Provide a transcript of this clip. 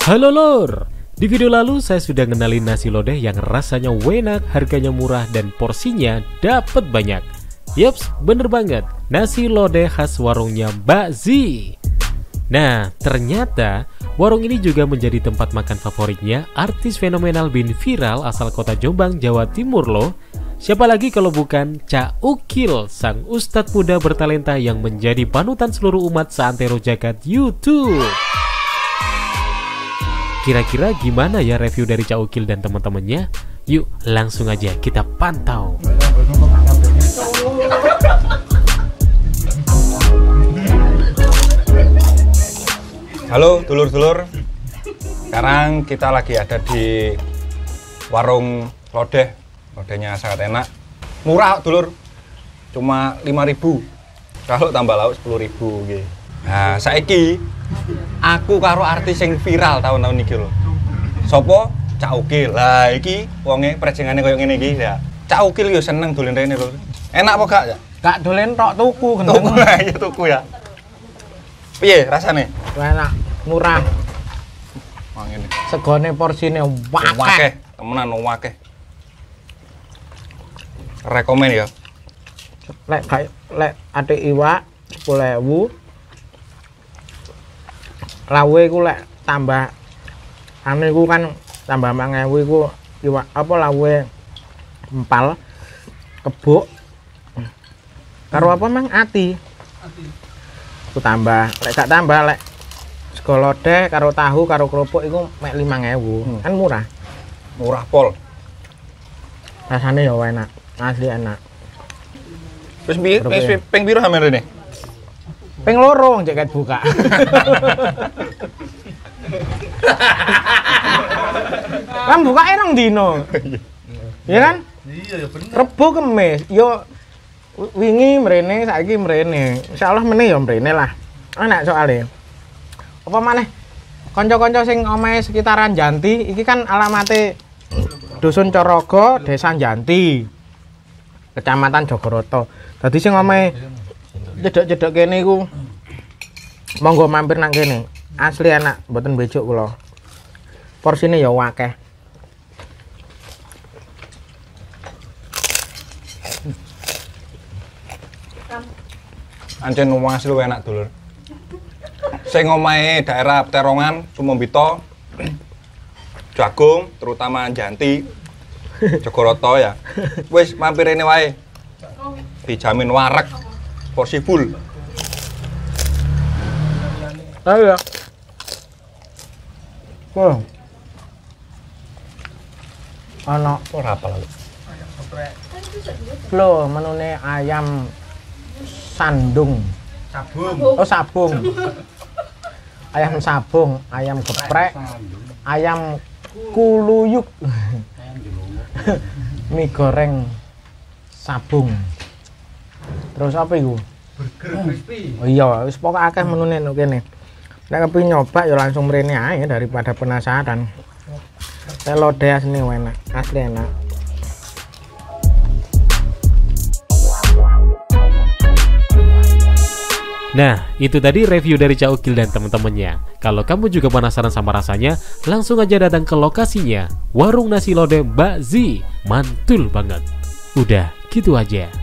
Halo lor, di video lalu saya sudah ngenalin nasi lodeh yang rasanya enak, harganya murah, dan porsinya dapat banyak. Yaps, bener banget, nasi lodeh khas warungnya Mbak Z. Nah, ternyata warung ini juga menjadi tempat makan favoritnya artis fenomenal bin viral asal kota Jombang, Jawa Timur loh. Siapa lagi kalau bukan Cak Ukil, sang ustadz muda bertalenta yang menjadi panutan seluruh umat seantero jagat YouTube. Kira-kira gimana ya review dari Cak Ukil dan teman-temannya? Yuk langsung aja kita pantau. Halo dulur-dulur, sekarang kita lagi ada di warung lodeh. Lodehnya sangat enak, murah dulur, cuma 5.000. Kalau tambah lauk 10.000 gitu. Nah, saiki aku karo artis yang viral tahun-tahun iki lho. Sopo? Cak Ukil. Lah iki wonge prejengane koyo ngene iki ya. Cak Ukil yo seneng dolen rene lho. Enak apa gak ya? Gak dolen tok tuku gendeng. Tuku lah ya tuku ya. Piye rasane? Enak, murah. Wah ngene. Segone porsine wakeh. Temenan wakeh. Rekomen ya. Lek ate iwak 10.000. Lawe iku lek tambah ane iku kan tambah 5.000 iku iwak apa lawe empal kebuk karo apa mang ati. Ku tambah, lek gak tambah lek sego lodeh karo tahu karo kerupuk iku mek 5.000. Kan murah. Murah pol. Rasane ya enak, asli enak. Wis ping piro sampeyan rene? Ping loro wong cek buka. Kan buka erong dino. Iya kan? Iya ya bener. Rebo Kemis. Yo wingi mrene, saiki mrene. Insyaallah meneh yo mrene lah. Enak soalnya. Apa maneh? Kanca-kanca sing omahe sekitaran Janti, iki kan alamate Dusun Corogo, Desa Janti. Kecamatan Jogoroto. Dadi sing omahe cedek-cedek kene iku monggo mampir nang kene. Asli enak, mboten bejuk kula. Porsine ya akeh. Ancen wong asli enak dulur. Sing omahe daerah Peterongan, Sumombito, Jagung, terutama Janti, Jogoroto ya. Wis mampir rene wae. Dijamin wareg, porsi full. Ayo. Oh. Ana Ora apa lho. lho menune ayam sandung. Sabung. Oh sabung. Ayam sabung, ayam geprek, ayam kuluyuk. Mie goreng sabung. Terus apa iku? Burger crispy. Oh iya, wis pokoke akeh menune nek kene. Nek kepengin nyoba ya langsung mrene ae daripada penasaran. Nek lodeh asline enak, asli enak. Nah, itu tadi review dari Cak Ukil dan teman-temannya. Kalau kamu juga penasaran sama rasanya, langsung aja datang ke lokasinya. Warung nasi lodeh Mbak Z. Mantul banget. Udah, gitu aja.